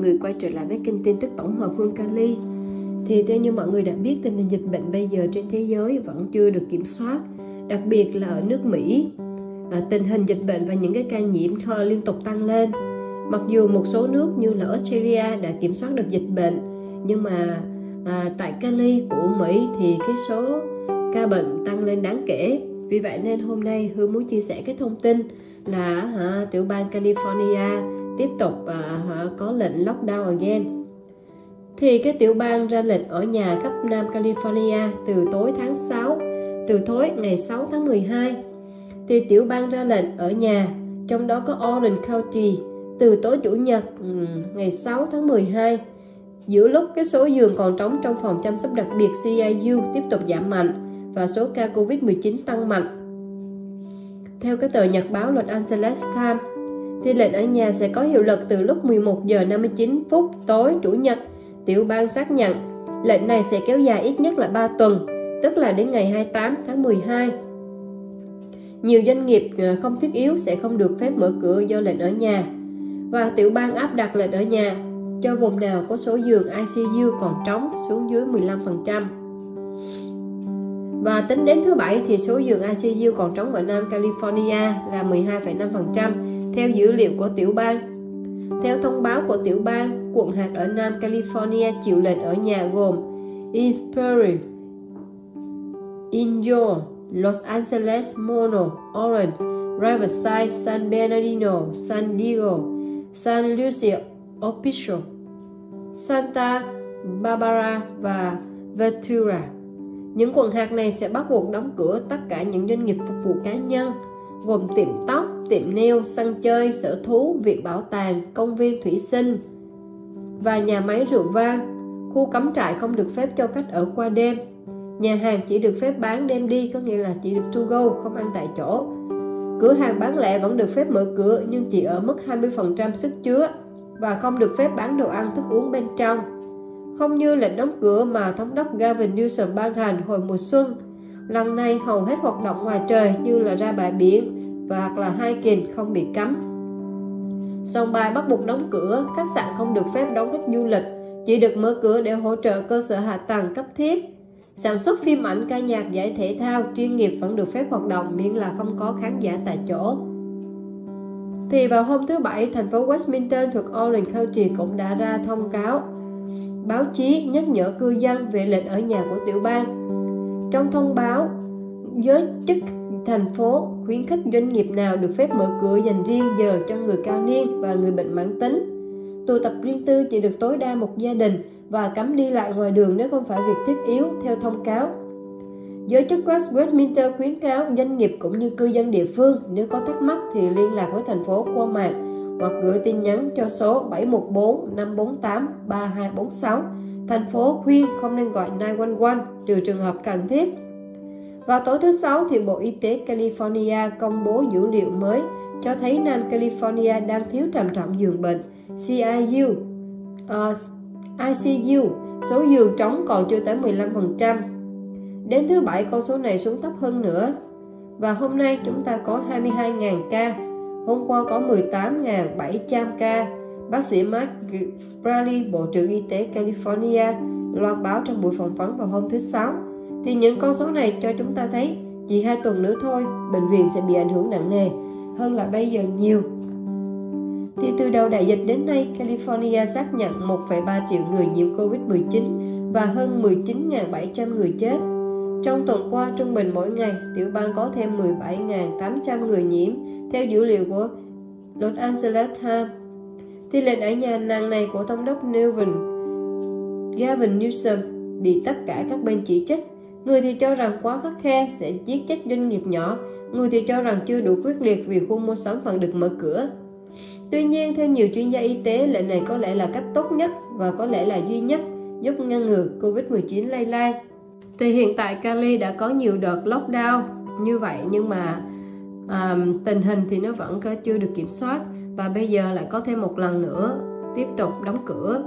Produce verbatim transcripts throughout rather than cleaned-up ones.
người quay trở lại với kênh tin tức tổng hợp Hương Kali. Thì theo như mọi người đã biết, tình hình dịch bệnh bây giờ trên thế giới vẫn chưa được kiểm soát, đặc biệt là ở nước Mỹ. À, tình hình dịch bệnh và những cái ca nhiễm liên tục tăng lên. Mặc dù một số nước như là Australia đã kiểm soát được dịch bệnh, nhưng mà à, tại Cali của Mỹ thì cái số ca bệnh tăng lên đáng kể. Vì vậy nên hôm nay Hương muốn chia sẻ cái thông tin là à, tiểu bang California tiếp tục à, có lệnh lockdown again. Thì cái tiểu bang ra lệnh ở nhà khắp Nam California từ tối tháng sáu, từ tối ngày sáu tháng mười hai. Thì tiểu bang ra lệnh ở nhà, trong đó có Orange County, từ tối Chủ nhật ngày sáu tháng mười hai. Giữa lúc cái số giường còn trống trong phòng chăm sóc đặc biệt C I U tiếp tục giảm mạnh và số ca Covid mười chín tăng mạnh. Theo cái tờ nhật báo Los Angeles Times, thì lệnh ở nhà sẽ có hiệu lực từ lúc mười một giờ năm mươi chín phút tối Chủ nhật. Tiểu bang xác nhận lệnh này sẽ kéo dài ít nhất là ba tuần, tức là đến ngày hai mươi tám tháng mười hai. Nhiều doanh nghiệp không thiết yếu sẽ không được phép mở cửa do lệnh ở nhà. Và tiểu bang áp đặt lệnh ở nhà cho vùng nào có số giường I C U còn trống xuống dưới mười lăm phần trăm. Và tính đến thứ Bảy thì số giường I C U còn trống ở Nam California là mười hai phẩy năm phần trăm theo dữ liệu của tiểu bang. Theo thông báo của tiểu bang, quận hạt ở Nam California chịu lệnh ở nhà gồm Inverell, Inyo, Los Angeles, Mono, Orange, Riverside, San Bernardino, San Diego, San Luis Obispo, Santa Barbara và Ventura. Những quận hạt này sẽ bắt buộc đóng cửa tất cả những doanh nghiệp phục vụ cá nhân, gồm tiệm tóc, tiệm nail, sân chơi, sở thú, viện bảo tàng, công viên thủy sinh và nhà máy rượu vang. Khu cắm trại không được phép cho khách ở qua đêm. Nhà hàng chỉ được phép bán đem đi, có nghĩa là chỉ được to go, không ăn tại chỗ. Cửa hàng bán lẻ vẫn được phép mở cửa nhưng chỉ ở mức hai mươi phần trăm sức chứa và không được phép bán đồ ăn thức uống bên trong. Không như lệnh đóng cửa mà thống đốc Gavin Newsom ban hành hồi mùa xuân, lần này hầu hết hoạt động ngoài trời như là ra bãi biển và hoặc là hiking không bị cấm. Sông bài bắt buộc đóng cửa, khách sạn không được phép đón khách du lịch, chỉ được mở cửa để hỗ trợ cơ sở hạ tầng cấp thiết. Sản xuất phim ảnh, ca nhạc, giải thể thao chuyên nghiệp vẫn được phép hoạt động miễn là không có khán giả tại chỗ. Thì vào hôm thứ Bảy, thành phố Westminster thuộc Orange County cũng đã ra thông cáo báo chí nhắc nhở cư dân về lệnh ở nhà của tiểu bang. Trong thông báo, giới chức thành phố khuyến khích doanh nghiệp nào được phép mở cửa dành riêng giờ cho người cao niên và người bệnh mãn tính. Tụ tập riêng tư chỉ được tối đa một gia đình và cấm đi lại ngoài đường nếu không phải việc thiết yếu, theo thông cáo. Giới chức Westminster khuyến cáo doanh nghiệp cũng như cư dân địa phương nếu có thắc mắc thì liên lạc với thành phố qua mạng hoặc gửi tin nhắn cho số bảy một bốn năm bốn tám ba hai bốn sáu. Thành phố khuyên không nên gọi chín một một trừ trường hợp cần thiết. Vào tối thứ Sáu thì Bộ Y tế California công bố dữ liệu mới cho thấy Nam California đang thiếu trầm trọng giường bệnh C I U, uh, I C U, số giường trống còn chưa tới mười lăm phần trăm. Đến thứ Bảy con số này xuống thấp hơn nữa. Và hôm nay chúng ta có hai mươi hai nghìn ca, hôm qua có mười tám nghìn bảy trăm ca. Bác sĩ Mark Bradley, Bộ trưởng Y tế California, loan báo trong buổi phỏng vấn vào hôm thứ Sáu. Thì những con số này cho chúng ta thấy chỉ hai tuần nữa thôi, bệnh viện sẽ bị ảnh hưởng nặng nề hơn là bây giờ nhiều. Thì từ đầu đại dịch đến nay, California xác nhận một phẩy ba triệu người nhiễm Covid mười chín và hơn mười chín nghìn bảy trăm người chết. Trong tuần qua, trung bình mỗi ngày, tiểu bang có thêm mười bảy nghìn tám trăm người nhiễm, theo dữ liệu của Los Angeles Times. Thì lệnh ở nhà nặng này của thống đốc Gavin, Gavin Newsom bị tất cả các bên chỉ trích. Người thì cho rằng quá khắt khe sẽ giết chết doanh nghiệp nhỏ, người thì cho rằng chưa đủ quyết liệt vì khu mua sắm vẫn được mở cửa. Tuy nhiên, theo nhiều chuyên gia y tế, lệnh này có lẽ là cách tốt nhất và có lẽ là duy nhất giúp ngăn ngừa Covid mười chín lây lan. Thì hiện tại Cali đã có nhiều đợt lockdown như vậy nhưng mà à, tình hình thì nó vẫn chưa được kiểm soát và bây giờ lại có thêm một lần nữa tiếp tục đóng cửa.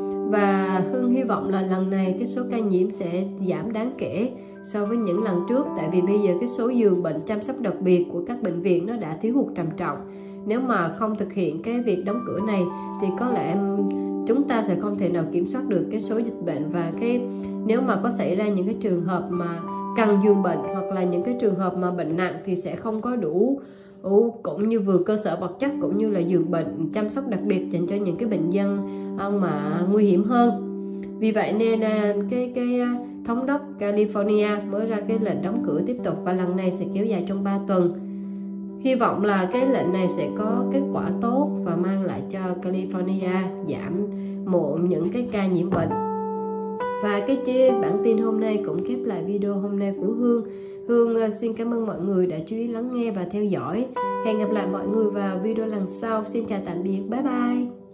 Và Hương hy vọng là lần này cái số ca nhiễm sẽ giảm đáng kể so với những lần trước, tại vì bây giờ cái số giường bệnh chăm sóc đặc biệt của các bệnh viện nó đã thiếu hụt trầm trọng. Nếu mà không thực hiện cái việc đóng cửa này thì có lẽ chúng ta sẽ không thể nào kiểm soát được cái số dịch bệnh, và cái nếu mà có xảy ra những cái trường hợp mà cần giường bệnh hoặc là những cái trường hợp mà bệnh nặng thì sẽ không có đủ, đủ cũng như vừa cơ sở vật chất cũng như là giường bệnh chăm sóc đặc biệt dành cho những cái bệnh nhân mà nguy hiểm hơn. Vì vậy nên cái cái thống đốc California mới ra cái lệnh đóng cửa tiếp tục, và lần này sẽ kéo dài trong ba tuần. Hy vọng là cái lệnh này sẽ có kết quả tốt và mang lại cho California giảm một những cái ca nhiễm bệnh. Và cái chế bản tin hôm nay cũng khép lại video hôm nay của Hương. Hương xin cảm ơn mọi người đã chú ý lắng nghe và theo dõi. Hẹn gặp lại mọi người vào video lần sau. Xin chào tạm biệt, bye bye.